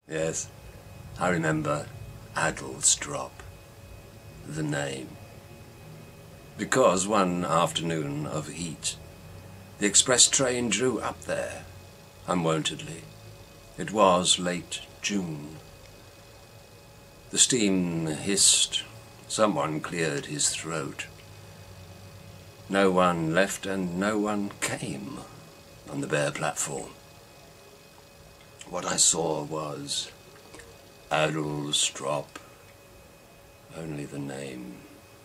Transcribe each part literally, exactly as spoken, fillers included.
Yes, I remember Adlestrop, the name. Because one afternoon of heat, the express train drew up there, unwontedly. It was late June. The steam hissed. Someone cleared his throat. No one left and no one came on the bare platform. What I saw was Adlestrop, only the name,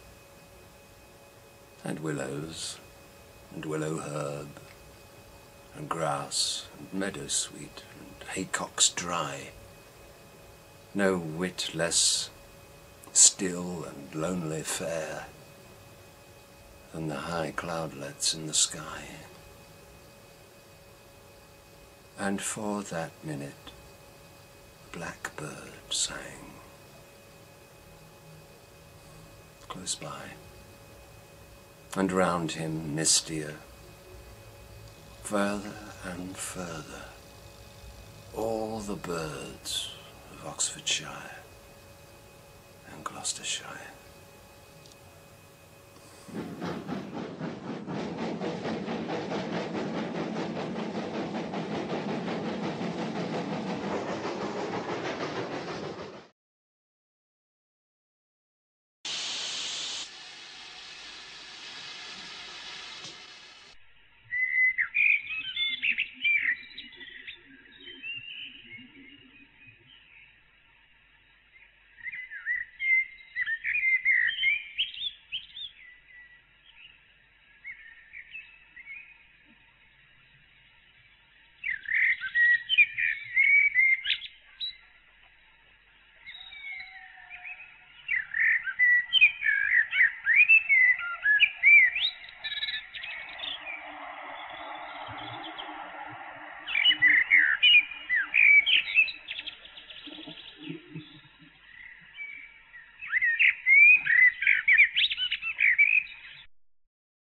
and willows, and willow herb, and grass, and meadowsweet, and haycocks dry. No whit less still and lonely fair than the high cloudlets in the sky. And for that minute, a blackbird sang close by, and round him mistier, further and further, all the birds of Oxfordshire and Gloucestershire.